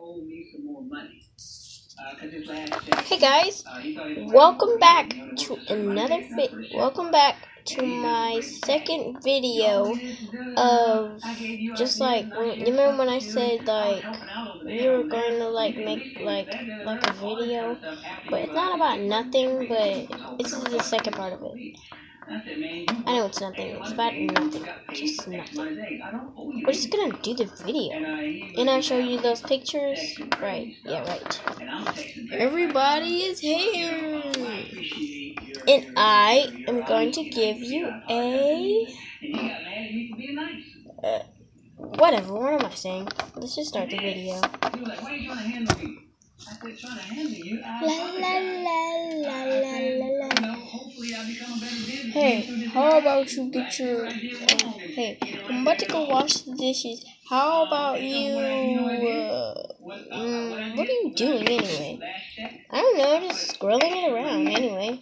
Hey guys, welcome back to welcome back to my second video of just like you remember when I said like we were going to like make like a video, but it's not about nothing, but this is the second part of it. I know it's nothing, it's about nothing, just nothing. We're just gonna do the video, and I'll show you those pictures, right, yeah, right. Everybody is here, and I am going to give you a, whatever, what am I saying? Let's just start the video. La la la la la la la. Hey, how about you get your, hey, I'm about to go wash the dishes. How about you, what are you doing anyway? I don't know, just scrolling it around anyway.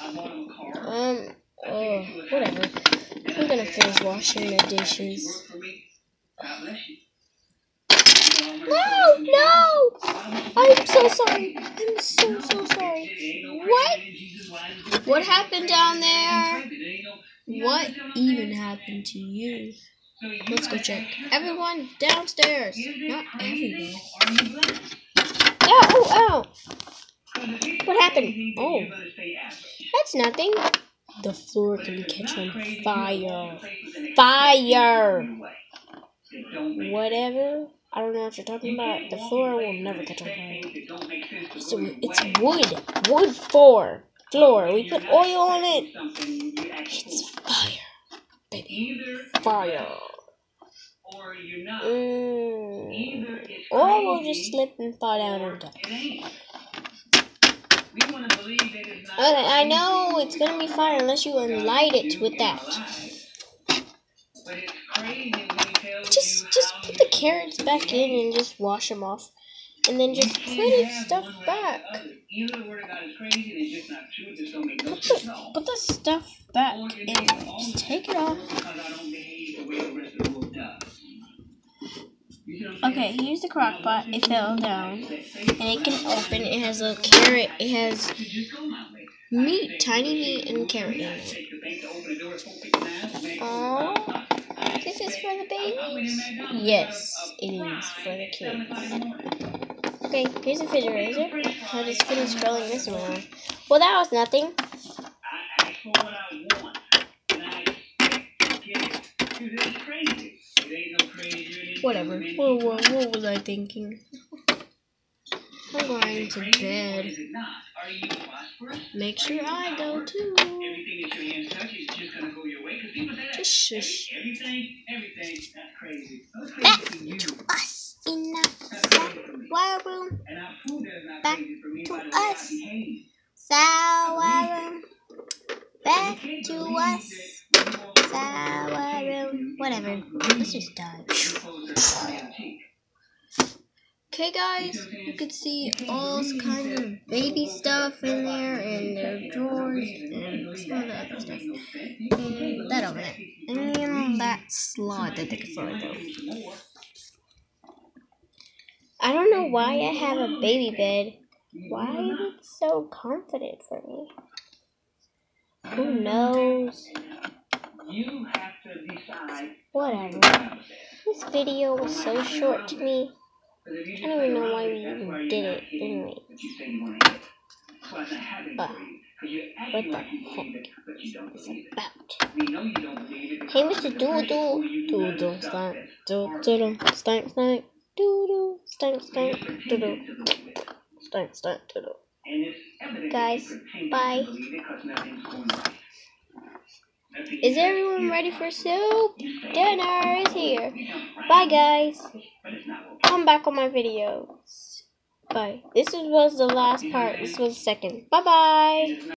Whatever. I'm gonna finish washing the dishes. No! I'm so sorry. I'm so sorry. What? What happened down there? What even happened to you? Let's go check. Everyone downstairs. Not everyone. Ow! What happened? Oh, that's nothing. The floor can catch on fire. Fire! Whatever. I don't know what you're talking about. The floor will never catch on fire. So it's wood. Wood floor. We put oil on it. It's fire, baby. Fire. Or we'll just slip and fall down and die. Okay, I know it's gonna be fire unless you light it with that. Just put the carrots back in and just wash them off, and then just put stuff back. Put the stuff back and just take it off. Okay, here's the crock pot. It fell down, and it can open. It has a carrot. It has meat, tiny meat, and carrot in it. Oh. This is for the babies? Yes, it is for the kids. Okay, here's the refrigerator. I'll just finish scrolling this around. Well, that was nothing. Whatever. What was I thinking? I'm going to bed. Make sure I go too. Just shush. Back to us in the shower room. Back to us. Shower room. Back to us. Shower room. Whatever. Let's just die. Okay guys, you can see all kinds of baby stuff in there, and their drawers, and some of the other stuff. And that over there. And that slide, I think it's slide though. I don't know why I have a baby bed. Why is it so confident for me? Who knows? Whatever. This video was so short to me. I don't even know why we even did it anyway. What the heck is this about? Hey, Mr. Doodle. Doodle, stank, doodle, stank, stank, doodle, stank, stank, doodle, stank, stank, doodle. Guys, bye. Is everyone ready for soup? Dinner is here. Bye, guys. Come back on my videos. Bye. This was the last part. This was the second. Bye-bye.